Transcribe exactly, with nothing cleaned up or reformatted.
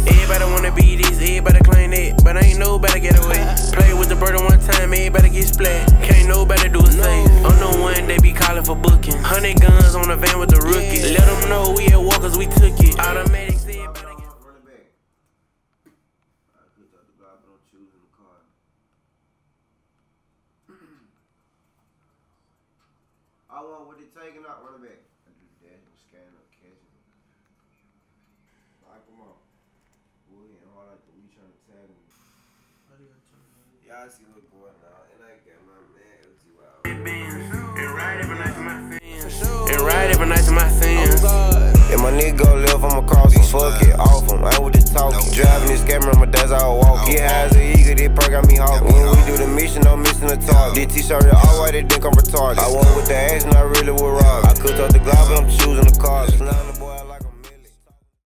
Everybody wanna be this, everybody claim that, but ain't nobody get away. Play with the bird one time, everybody get splat. Can't nobody do a save. I'm the one they be calling for booking. Hundred guns on the van with the rookie. Let them know we at war cause we took it. Automatic say everybody get running back. I picked up the Glock, but I'm choosing the car. I want what they taking out, running back. I do that, scan up, catch it. Like them up. Boy, and all like the we trying to tag me. Y'all see what's going on, and I got my man L T Y. and ride every night to my fans. And ride every night to my fans. If my nigga go left, I'ma cross him. Fuck it, off him. I ain't with the talking. Driving this camera, my dad's all walking. Get high as a eagle, this perk got me hawking. When we do the mission, no missing the target. This t-shirt is all white, they think I'm retarded. I want with the ass, and I really would rob. I could talk the Glock, but I'm choosing the car.